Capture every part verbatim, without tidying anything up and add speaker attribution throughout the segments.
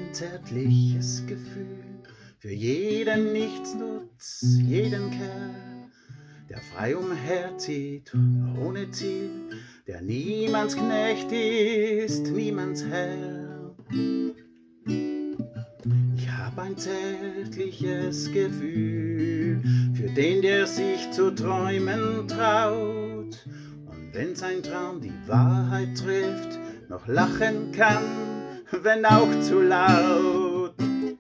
Speaker 1: ein zärtliches Gefühl für jeden Nichtsnutz, jeden Kerl, der frei umherzieht, ohne Ziel, der niemands Knecht ist, niemands Herr. Ich hab ein zärtliches Gefühl für den, der sich zu träumen traut und wenn sein Traum die Wahrheit trifft, noch lachen kann, wenn auch zu laut.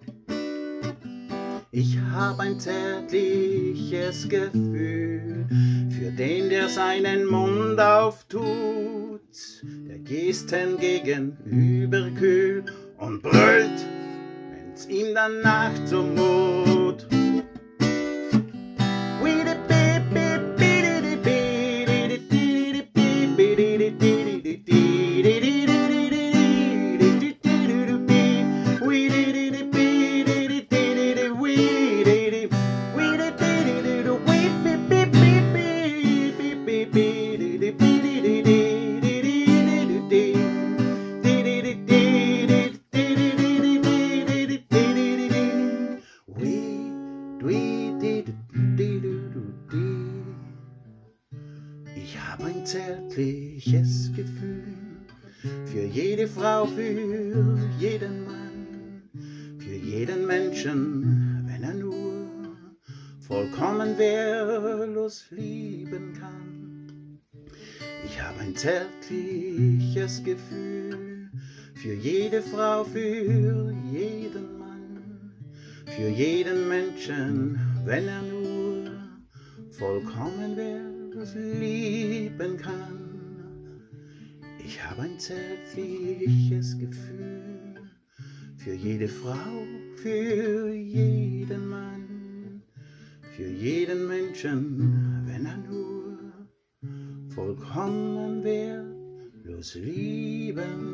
Speaker 1: Ich hab ein zärtliches Gefühl für den, der seinen Mund auftut, der Gesten gegenüber kühl und brüllt, wenn's ihm danach zumut. Ich habe ein zärtliches Gefühl für jede Frau, für jeden Mann, für jeden Menschen, wenn er nur vollkommen wehrlos lieben kann. Ich habe ein zärtliches Gefühl für jede Frau, für jeden Mann, für jeden Menschen, wenn er nur vollkommen wehrlos lieben kann. Ich habe ein zärtliches Gefühl für jede Frau, für jeden Mann, für jeden Menschen, wenn er nur vollkommen wehrlos lieben